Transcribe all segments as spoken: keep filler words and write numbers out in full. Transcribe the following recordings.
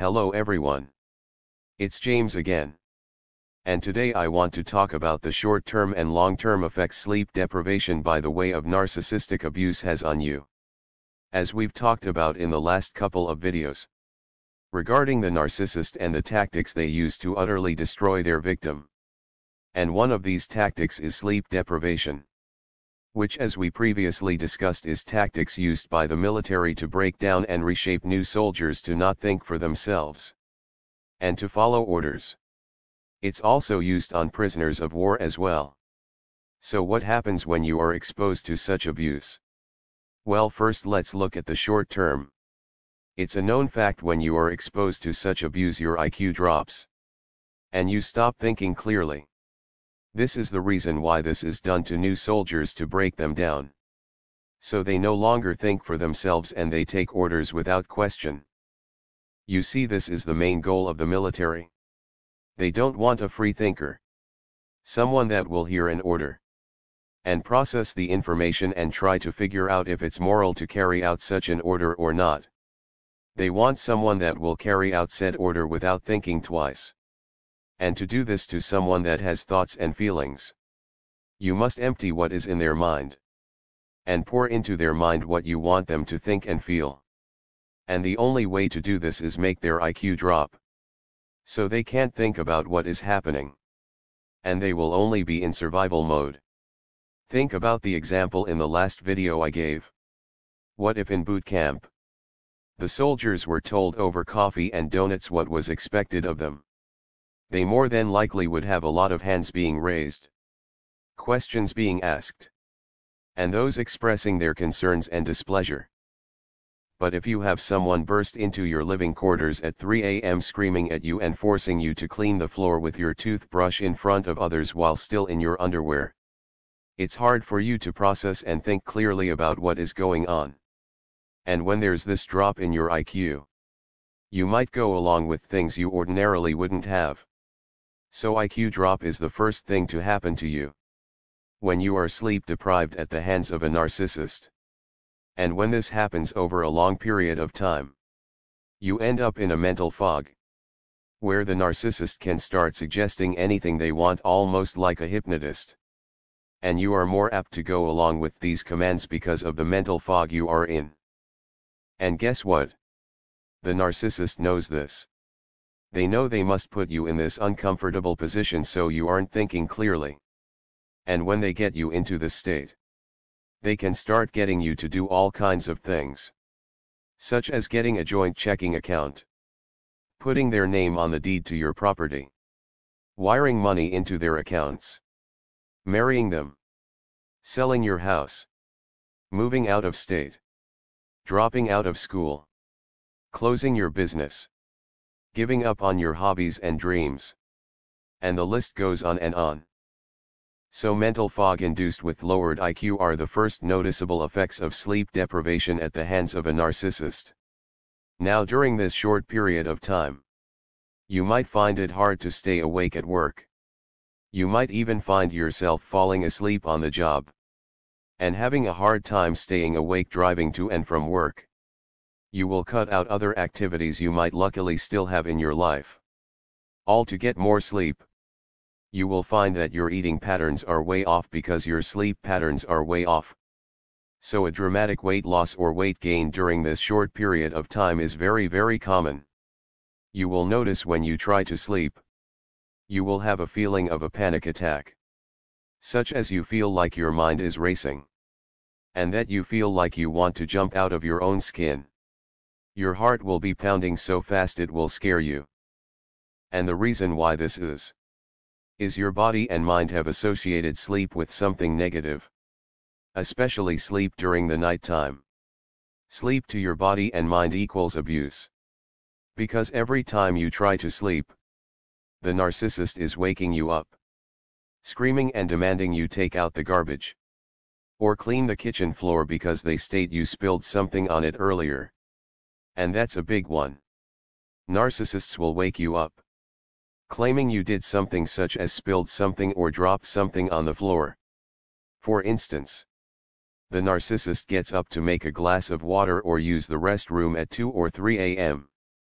Hello everyone. It's James again. And today I want to talk about the short-term and long-term effects sleep deprivation by the way of narcissistic abuse has on you. As we've talked about in the last couple of videos, regarding the narcissist and the tactics they use to utterly destroy their victim. And one of these tactics is sleep deprivation, which, as we previously discussed, is tactics used by the military to break down and reshape new soldiers to not think for themselves and to follow orders. It's also used on prisoners of war as well. So what happens when you are exposed to such abuse? Well, first let's look at the short term. It's a known fact when you are exposed to such abuse your I Q drops, and you stop thinking clearly. This is the reason why this is done to new soldiers, to break them down, so they no longer think for themselves and they take orders without question. You see, this is the main goal of the military. They don't want a free thinker, someone that will hear an order and process the information and try to figure out if it's moral to carry out such an order or not. They want someone that will carry out said order without thinking twice. And to do this to someone that has thoughts and feelings, you must empty what is in their mind, and pour into their mind what you want them to think and feel. And the only way to do this is make their I Q drop, so they can't think about what is happening, and they will only be in survival mode. Think about the example in the last video I gave. What if in boot camp, the soldiers were told over coffee and donuts what was expected of them? They more than likely would have a lot of hands being raised, questions being asked, and those expressing their concerns and displeasure. But if you have someone burst into your living quarters at three A M screaming at you and forcing you to clean the floor with your toothbrush in front of others while still in your underwear, it's hard for you to process and think clearly about what is going on. And when there's this drop in your I Q, you might go along with things you ordinarily wouldn't have. So I Q drop is the first thing to happen to you when you are sleep deprived at the hands of a narcissist. And when this happens over a long period of time, you end up in a mental fog, where the narcissist can start suggesting anything they want, almost like a hypnotist. And you are more apt to go along with these commands because of the mental fog you are in. And guess what? The narcissist knows this. They know they must put you in this uncomfortable position so you aren't thinking clearly. And when they get you into this state, they can start getting you to do all kinds of things, such as getting a joint checking account, putting their name on the deed to your property, wiring money into their accounts, marrying them, selling your house, moving out of state, dropping out of school, closing your business, giving up on your hobbies and dreams. And the list goes on and on. So mental fog induced with lowered I Q are the first noticeable effects of sleep deprivation at the hands of a narcissist. Now, during this short period of time, you might find it hard to stay awake at work. You might even find yourself falling asleep on the job, and having a hard time staying awake driving to and from work. You will cut out other activities you might luckily still have in your life, all to get more sleep. You will find that your eating patterns are way off because your sleep patterns are way off. So a dramatic weight loss or weight gain during this short period of time is very very common. You will notice when you try to sleep, you will have a feeling of a panic attack, such as you feel like your mind is racing, and that you feel like you want to jump out of your own skin. Your heart will be pounding so fast it will scare you. And the reason why this is, is your body and mind have associated sleep with something negative. Especially sleep during the night time. Sleep to your body and mind equals abuse. Because every time you try to sleep, the narcissist is waking you up, screaming and demanding you take out the garbage, or clean the kitchen floor because they state you spilled something on it earlier. And that's a big one. Narcissists will wake you up, claiming you did something such as spilled something or dropped something on the floor. For instance, the narcissist gets up to make a glass of water or use the restroom at two or three A M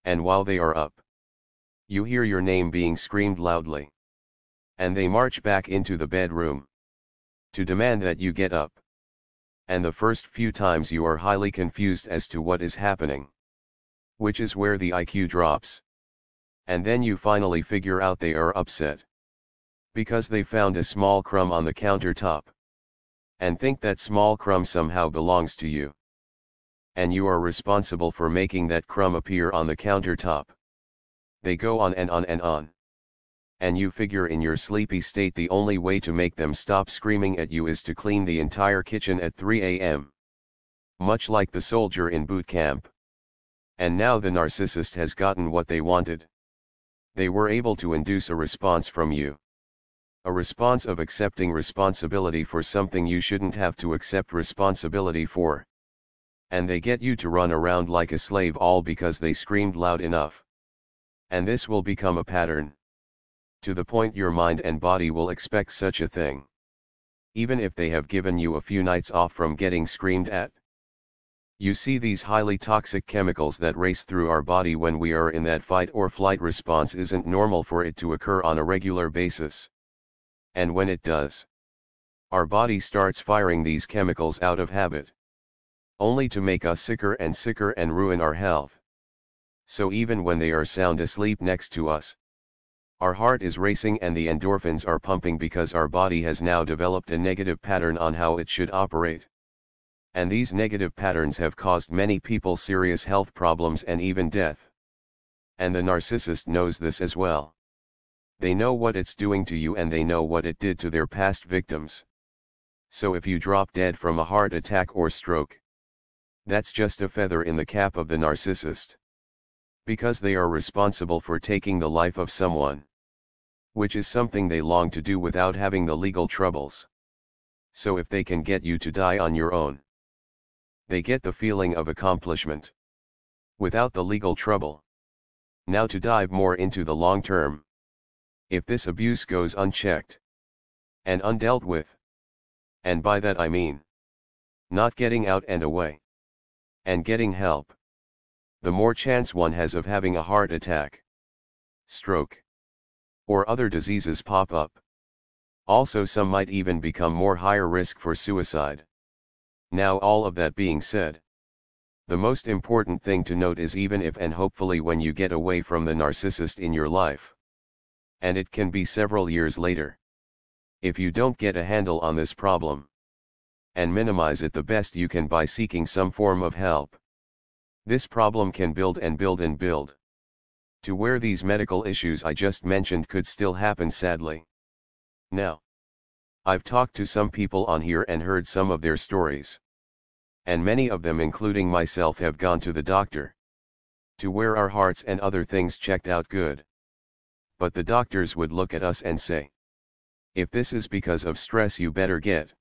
And while they are up, you hear your name being screamed loudly. And they march back into the bedroom to demand that you get up. And the first few times you are highly confused as to what is happening, which is where the I Q drops. And then you finally figure out they are upset because they found a small crumb on the countertop, and think that small crumb somehow belongs to you. And you are responsible for making that crumb appear on the countertop. They go on and on and on. And you figure in your sleepy state the only way to make them stop screaming at you is to clean the entire kitchen at three A M Much like the soldier in boot camp. And now the narcissist has gotten what they wanted. They were able to induce a response from you. A response of accepting responsibility for something you shouldn't have to accept responsibility for. And they get you to run around like a slave, all because they screamed loud enough. And this will become a pattern, to the point your mind and body will expect such a thing, even if they have given you a few nights off from getting screamed at. You see, these highly toxic chemicals that race through our body when we are in that fight or flight response isn't normal for it to occur on a regular basis. And when it does, our body starts firing these chemicals out of habit, only to make us sicker and sicker and ruin our health. So even when they are sound asleep next to us, our heart is racing and the endorphins are pumping because our body has now developed a negative pattern on how it should operate. And these negative patterns have caused many people serious health problems and even death. And the narcissist knows this as well. They know what it's doing to you and they know what it did to their past victims. So if you drop dead from a heart attack or stroke, that's just a feather in the cap of the narcissist. Because they are responsible for taking the life of someone, which is something they long to do without having the legal troubles. So if they can get you to die on your own, they get the feeling of accomplishment, without the legal trouble. Now to dive more into the long term. If this abuse goes unchecked and undealt with, and by that I mean not getting out and away and getting help, the more chance one has of having a heart attack, stroke, or other diseases pop up. Also, some might even become more higher risk for suicide. Now, all of that being said, the most important thing to note is even if and hopefully when you get away from the narcissist in your life, and it can be several years later, if you don't get a handle on this problem, and minimize it the best you can by seeking some form of help, this problem can build and build and build, to where these medical issues I just mentioned could still happen, sadly. Now, I've talked to some people on here and heard some of their stories. And many of them, including myself, have gone to the doctor, to where our hearts and other things checked out good. But the doctors would look at us and say, if this is because of stress, you better get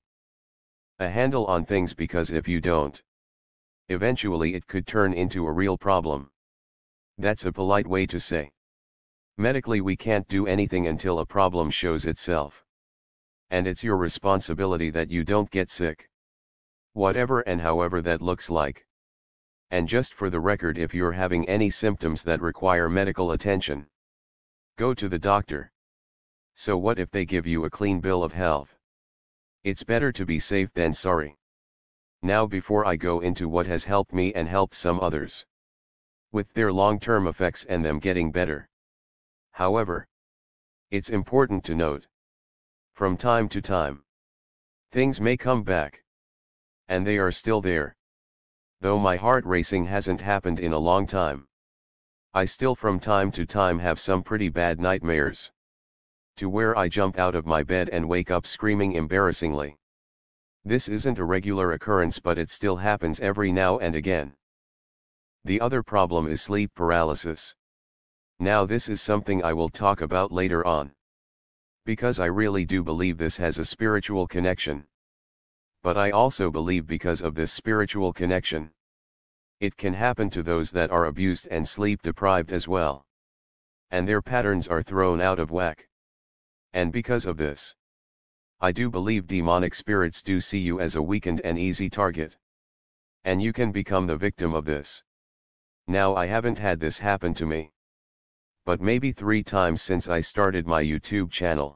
a handle on things, because if you don't, eventually it could turn into a real problem. That's a polite way to say, medically we can't do anything until a problem shows itself. And it's your responsibility that you don't get sick, whatever and however that looks like. And just for the record, if you're having any symptoms that require medical attention, go to the doctor. So what if they give you a clean bill of health? It's better to be safe than sorry. Now, before I go into what has helped me and helped some others with their long-term effects and them getting better, however, it's important to note, from time to time, things may come back. And they are still there. Though my heart racing hasn't happened in a long time, I still from time to time have some pretty bad nightmares, to where I jump out of my bed and wake up screaming embarrassingly. This isn't a regular occurrence, but it still happens every now and again. The other problem is sleep paralysis. Now, this is something I will talk about later on, because I really do believe this has a spiritual connection. But I also believe because of this spiritual connection, it can happen to those that are abused and sleep deprived as well. And their patterns are thrown out of whack. And because of this, I do believe demonic spirits do see you as a weakened and easy target. And you can become the victim of this. Now I haven't had this happen to me, but maybe three times since I started my YouTube channel.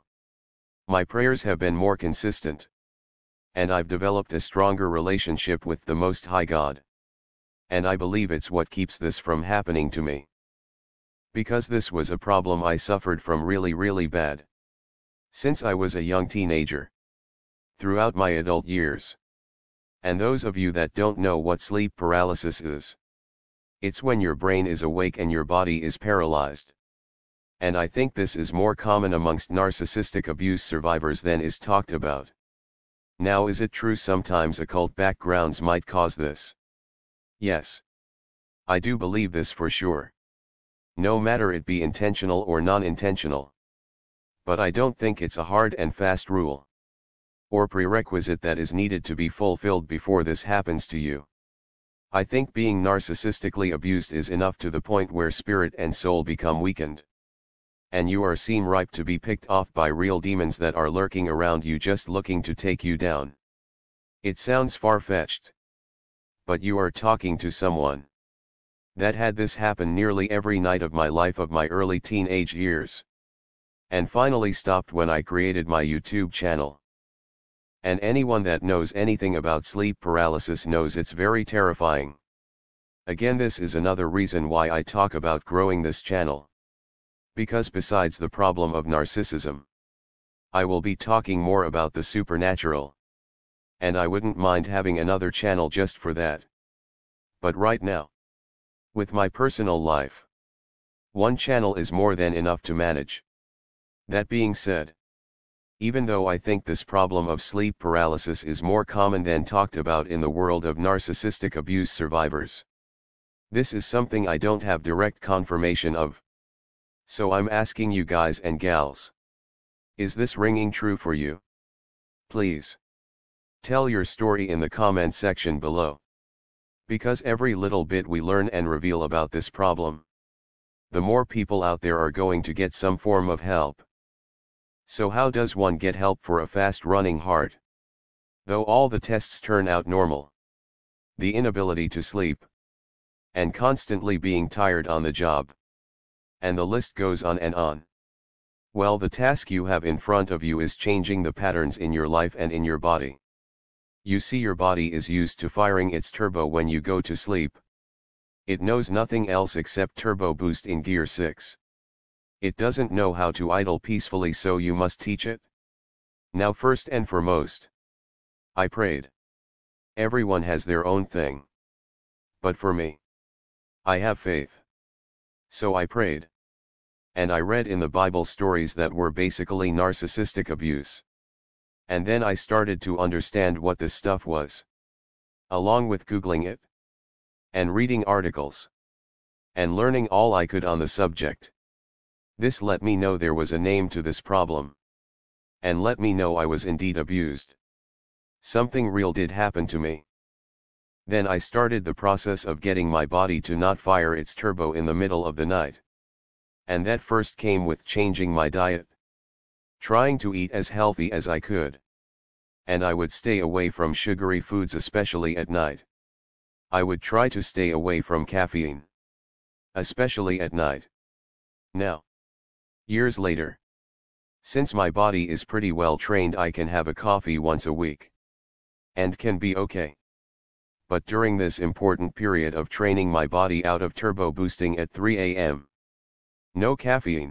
My prayers have been more consistent, and I've developed a stronger relationship with the Most High God. And I believe it's what keeps this from happening to me. Because this was a problem I suffered from really really bad. Since I was a young teenager. Throughout my adult years. And those of you that don't know what sleep paralysis is. It's when your brain is awake and your body is paralyzed. And I think this is more common amongst narcissistic abuse survivors than is talked about. Now, is it true sometimes occult backgrounds might cause this? Yes. I do believe this for sure. No matter it be intentional or non-intentional. But I don't think it's a hard and fast rule. Or prerequisite that is needed to be fulfilled before this happens to you. I think being narcissistically abused is enough to the point where spirit and soul become weakened. And you are seen ripe to be picked off by real demons that are lurking around you just looking to take you down. It sounds far-fetched. But you are talking to someone that had this happen nearly every night of my life of my early teenage years. And finally stopped when I created my YouTube channel. And anyone that knows anything about sleep paralysis knows it's very terrifying. Again, this is another reason why I talk about growing this channel. Because besides the problem of narcissism, I will be talking more about the supernatural. And I wouldn't mind having another channel just for that. But right now, with my personal life, one channel is more than enough to manage. That being said, even though I think this problem of sleep paralysis is more common than talked about in the world of narcissistic abuse survivors, this is something I don't have direct confirmation of. So I'm asking you guys and gals, is this ringing true for you? Please tell your story in the comment section below. Because every little bit we learn and reveal about this problem, the more people out there are going to get some form of help. So how does one get help for a fast-running heart? Though all the tests turn out normal, the inability to sleep, and constantly being tired on the job, and the list goes on and on. Well, the task you have in front of you is changing the patterns in your life and in your body. You see, your body is used to firing its turbo when you go to sleep. It knows nothing else except turbo boost in gear six. It doesn't know how to idle peacefully, so you must teach it. Now, first and foremost, I prayed. Everyone has their own thing. But for me, I have faith. So I prayed. And I read in the Bible stories that were basically narcissistic abuse. And then I started to understand what this stuff was. Along with Googling it, and reading articles, and learning all I could on the subject. This let me know there was a name to this problem. And let me know I was indeed abused. Something real did happen to me. Then I started the process of getting my body to not fire its turbo in the middle of the night. And that first came with changing my diet. Trying to eat as healthy as I could. And I would stay away from sugary foods, especially at night. I would try to stay away from caffeine. Especially at night. Now, years later, since my body is pretty well trained, I can have a coffee once a week. And can be okay. But during this important period of training my body out of turbo boosting at three A M, no caffeine.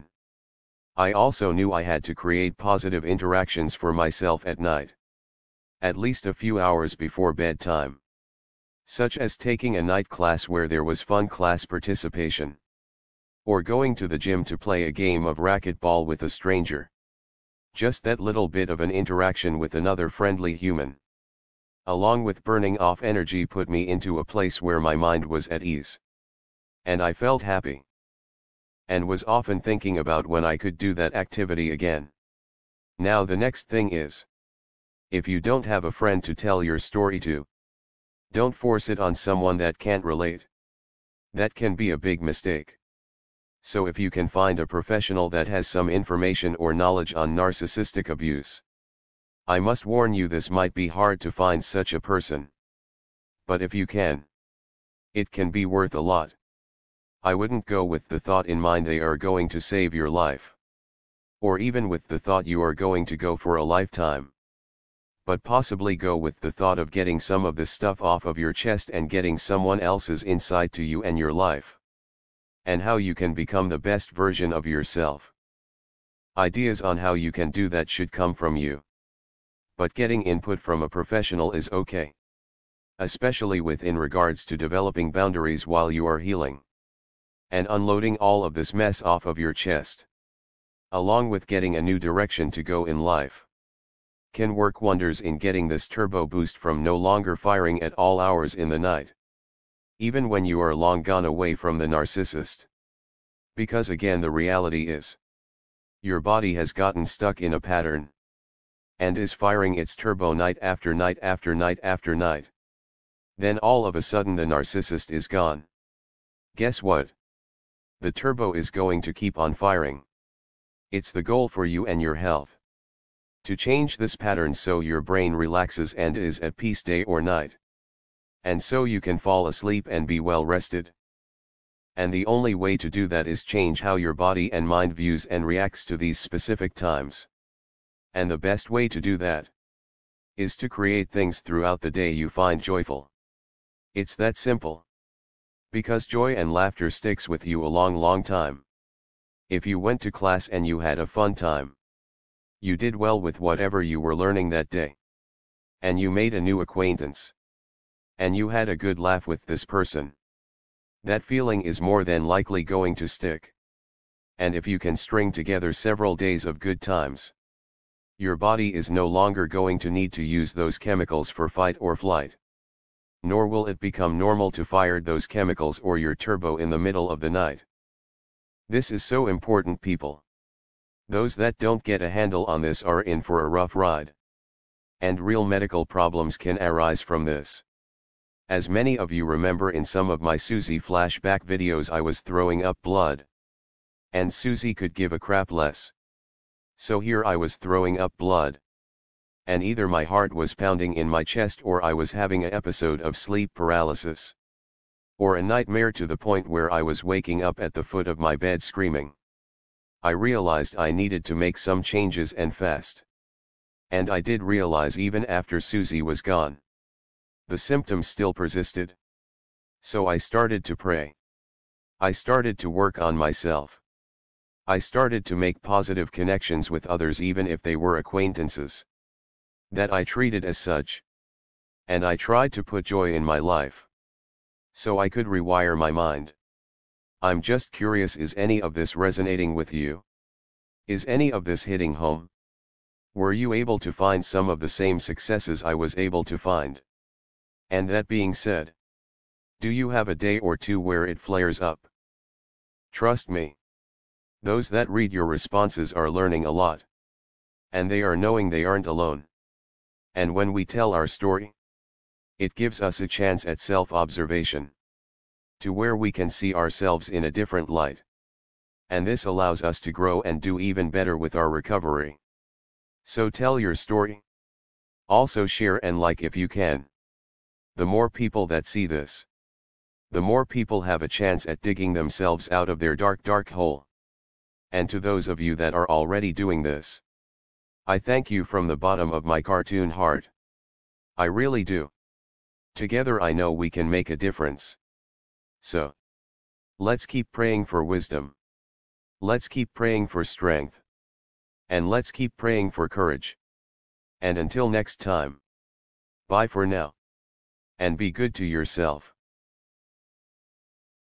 I also knew I had to create positive interactions for myself at night. At least a few hours before bedtime. Such as taking a night class where there was fun class participation. Or going to the gym to play a game of racquetball with a stranger. Just that little bit of an interaction with another friendly human, along with burning off energy, put me into a place where my mind was at ease. And I felt happy. And was often thinking about when I could do that activity again. Now the next thing is, if you don't have a friend to tell your story to, don't force it on someone that can't relate. That can be a big mistake. So if you can find a professional that has some information or knowledge on narcissistic abuse, I must warn you, this might be hard to find such a person. But if you can, it can be worth a lot. I wouldn't go with the thought in mind they are going to save your life. Or even with the thought you are going to go for a lifetime. But possibly go with the thought of getting some of the stuff off of your chest and getting someone else's insight to you and your life. And how you can become the best version of yourself. Ideas on how you can do that should come from you. But getting input from a professional is okay. Especially within regards to developing boundaries while you are healing. And unloading all of this mess off of your chest. Along with getting a new direction to go in life. Can work wonders in getting this turbo boost from no longer firing at all hours in the night. Even when you are long gone away from the narcissist. Because again the reality is. Your body has gotten stuck in a pattern. And is firing its turbo night after night after night after night. Then all of a sudden the narcissist is gone. Guess what? The turbo is going to keep on firing. It's the goal for you and your health. To change this pattern so your brain relaxes and is at peace day or night. And so you can fall asleep and be well rested. And the only way to do that is change how your body and mind views and reacts to these specific times. And the best way to do that is to create things throughout the day you find joyful. It's that simple. Because joy and laughter sticks with you a long long time. If you went to class and you had a fun time. You did well with whatever you were learning that day. And you made a new acquaintance. And you had a good laugh with this person. That feeling is more than likely going to stick. And if you can string together several days of good times. Your body is no longer going to need to use those chemicals for fight or flight. Nor will it become normal to fire those chemicals or your turbo in the middle of the night. This is so important, people. Those that don't get a handle on this are in for a rough ride. And real medical problems can arise from this. As many of you remember, in some of my Susie flashback videos I was throwing up blood. And Susie could give a crap less. So here I was throwing up blood. And either my heart was pounding in my chest or I was having an episode of sleep paralysis. Or a nightmare to the point where I was waking up at the foot of my bed screaming. I realized I needed to make some changes and fast. And I did realize even after Susie was gone. The symptoms still persisted. So I started to pray. I started to work on myself. I started to make positive connections with others even if they were acquaintances. That I treated as such. And I tried to put joy in my life. So I could rewire my mind. I'm just curious, is any of this resonating with you? Is any of this hitting home? Were you able to find some of the same successes I was able to find? And that being said, do you have a day or two where it flares up? Trust me. Those that read your responses are learning a lot. And they are knowing they aren't alone. And when we tell our story, it gives us a chance at self-observation. To where we can see ourselves in a different light. And this allows us to grow and do even better with our recovery. So tell your story. Also share and like if you can. The more people that see this, the more people have a chance at digging themselves out of their dark dark hole. And to those of you that are already doing this, I thank you from the bottom of my cartoon heart. I really do. Together I know we can make a difference. So, let's keep praying for wisdom. Let's keep praying for strength. And let's keep praying for courage. And until next time. Bye for now. And be good to yourself.